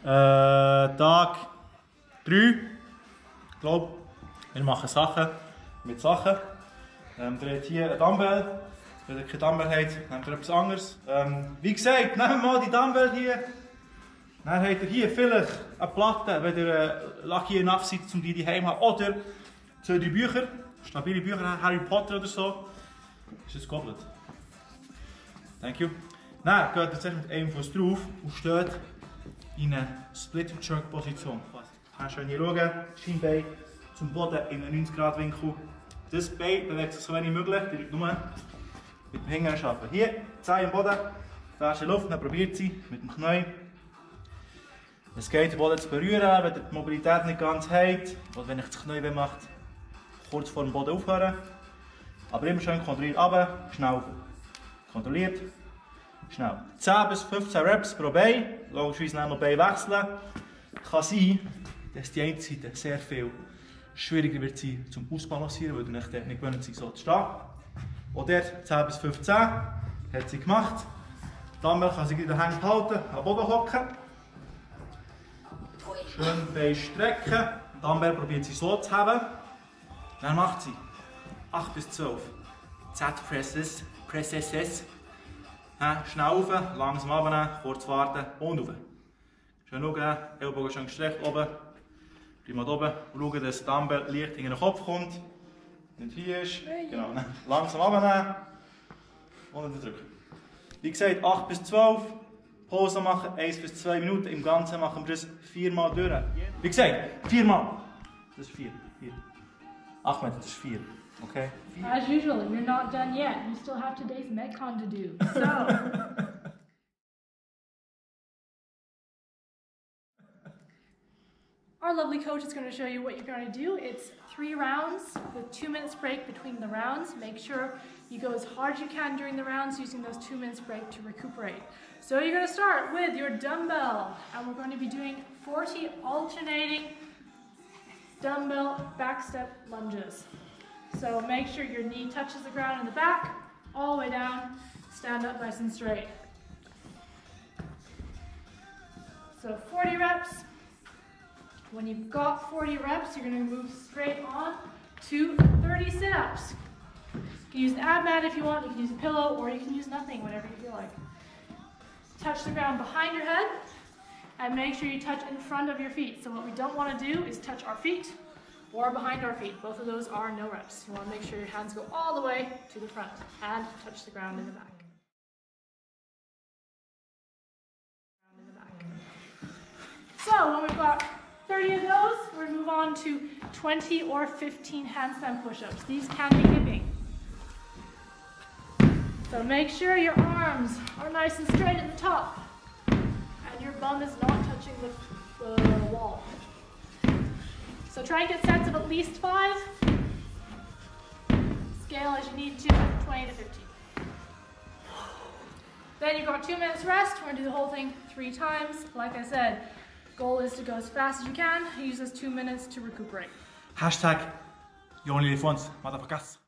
Tag 3. Ich glaube, wir machen Sachen mit Sachen. Ihr habt hier ein Dumbbell. Wenn ihr kein Dumbbell habt, nehmt ihr etwas anderes. Wie gesagt, nehmt mal die Dumbbell hier. Dann habt ihr hier vielleicht eine Platte, wenn ihr lucky enough seid, um die daheim zu haben. Oder 2, 3 Bücher, stabile Bücher, Harry Potter oder so. Ist das gekoppelt? Thank you. Dann geht ihr zuerst mit einem Fuß drauf und steht in einer Split-Jerk-Position. Du kannst hier schauen, Schienbein zum Boden in einem 90-Grad-Winkel. Das Bein bewegt sich so wenig möglich, ihr dürft nur mit dem Hintern arbeiten. Hier, Zehen im Boden, Ferse Luft, dann probiert sie mit dem Knie. Es geht, den Boden zu berühren, wenn ihr die Mobilität nicht ganz habt, oder wenn ich das Knie macht, kurz vor dem Boden aufhören. Aber immer schön kontrolliert runter, schnaufen. Kontrolliert, schnell. 10 bis 15 Reps pro Bein, logischerweise noch Bein wechseln. Kann sein, dass die eine Seite sehr viel schwieriger wird sein zum Ausbalancieren, weil du nicht gewöhnt seid, so zu stehen. Oder 10 bis 15 hat sie gemacht. Dann kann sie wieder hängen halten, am Boden hocken. Schön Bein strecken. Dann probiert sie so zu haben. Dann macht sie 8 bis 12 Z-Presses. Schnell rauf, langsam runternehmen, kurz warten und rauf. Schön schauen, Ellbogen schön gestreckt oben. Bleib mal oben und schauen, dass das Dumbbell leicht in den Kopf kommt. Nicht hier ist. Genau, langsam runternehmen und wieder drücken. Wie gesagt, 8 bis 12. Pause machen, 1 bis 2 Minuten. Im Ganzen machen wir das 4 Mal durch. Wie gesagt, 4 Mal. Das ist 4. 8 Meter, das ist 4. Okay? 4. As usual, you're not done yet. You still have today's Metcon to do. So. Our lovely coach is going to show you what you're going to do. It's 3 rounds with 2 minutes break between the rounds. Make sure you go as hard as you can during the rounds using those 2 minutes break to recuperate. So you're going to start with your dumbbell, and we're going to be doing 40 alternating dumbbell back step lunges. So make sure your knee touches the ground in the back, all the way down, stand up nice and straight. So 40 reps. When you've got 40 reps, you're going to move straight on to 30 sit-ups. You can use an ab mat if you want, you can use a pillow, or you can use nothing, whatever you feel like. Touch the ground behind your head, and make sure you touch in front of your feet. So what we don't want to do is touch our feet or behind our feet. Both of those are no reps. You want to make sure your hands go all the way to the front and touch the ground in the back. So when we've got 30 of those, we're going to move on to 20 or 15 handstand push-ups. These can be hipping. So make sure your arms are nice and straight at the top and your bum is not touching the wall. So try and get sets of at least 5. Scale as you need to, 20 to 15. Then you've got 2 minutes rest. We're going to do the whole thing 3 times. Like I said, goal is to go as fast as you can. Use those 2 minutes to recuperate. Hashtag you only live once, motherfuckers.